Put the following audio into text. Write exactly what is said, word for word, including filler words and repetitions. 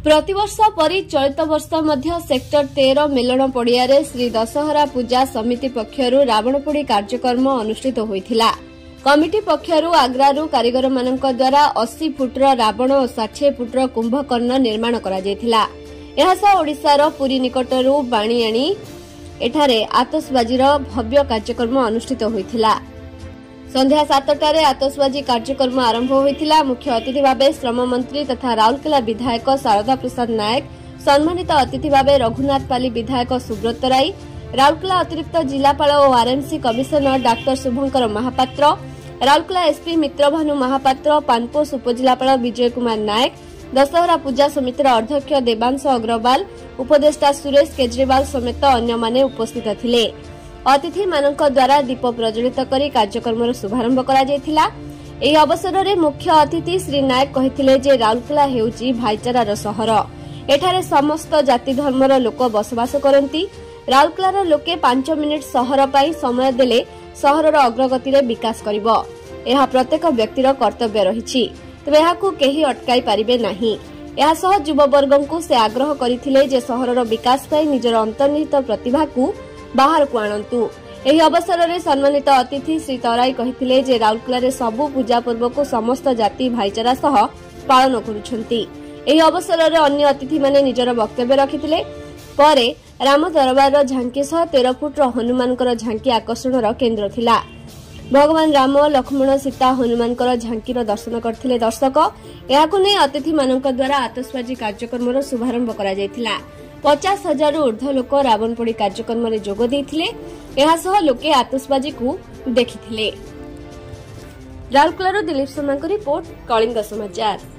प्रतिवर्ष परी चलित वर्ष मध्य सेक्टर तेरह मिलन पड़ियारे श्री दशहरा पूजा समिति पक्षरु रावणपोड़ी कार्यक्रम अनुष्ठित होइथिला। कमिटी पक्षरु आग्रारू कारीगर मानक द्वारा अस्सी फुटर रावण और षाठी फुटर कुंभकर्ण निर्माण करा जायथिला। एहासह ओडिशार पुरी निकटरू बाणीआणी एठारे आतशबाजीर भव्य कार्यक्रम अनुष्ठित होइथिला। संध्या सातटारे आतशबाजी कार्यक्रम आरंभ होइथिला। मुख्य अतिथि भावे श्रम मंत्री तथा राउरकेला विधायक शारदा प्रसाद नायक, सम्मानित अतिथि भावे रघुनाथपाली विधायक सुब्रत राय, राउरकेला अतिरिक्त जिलापाल और RMC commissioner doctor Shubhankar Mahapatra, Rourkela SP Mitrabhanu Mahapatra, Panposh उपजिलापाल विजय कुमार नायक, दशहरा पूजा समितिर अध्यक्ष देवांश अग्रवाल, उपदेष्टा सुरेश केजरीवाल समेत अन्य माने उपस्थित थिले। अतिथि मानक द्वारा दीप प्रज्वलित करी कार्यक्रम शुभारंभ करा जायथिला। एही अवसर में मुख्य अतिथि श्री नायक कहिथिले जे राउरकेला हेउची भाईचारार सहर। एठारे समस्त जाति धर्मर लोक बसवास करती। राउरकेलार लोके पांच मिनिट सहर पाई समय देले सहरर अग्रगति रे विकास करिवो। एहा प्रत्येक व्यक्तिर कर्तव्य रहिछि, तबे एहाकु केही अटकाई पारिबे नाही। एहासह युववर्गंकु से आग्रह करिथिले जे सहरर विकास पाई निजर अंतर्निहित प्रतिभा को बाहर को आणंतु। एही अवसर में सम्मानित अतिथि श्री तराई कहिथिले जे राउरकेला सबु पूजा पर्व को समस्त जाति भाईचारा सह पालन करुछंती। एही अवसर में अन्य अतिथि माने निजर वक्तव्य रखिथिले। परे राम दरबार झांकी सह तेरह फुट हनुमानकर झांकी आकर्षणर केन्द्र थिला। भगवान राम लक्ष्मण सीता हनुमानकर झांकीर दर्शन करथिले दर्शक। एहाकु नै अतिथि मानक द्वारा आतशबाजी कार्यक्रमर शुभारंभ करा जायथिला। पचास हजार ऊर्ध्व लोक रावणपोड़ी कार्यक्रम में जोग देइथिले। एहासह लोके आतशबाजी को देखिथिले। राउरकेलारू दिलीप शर्मा को रिपोर्ट, कलिंग समाचार।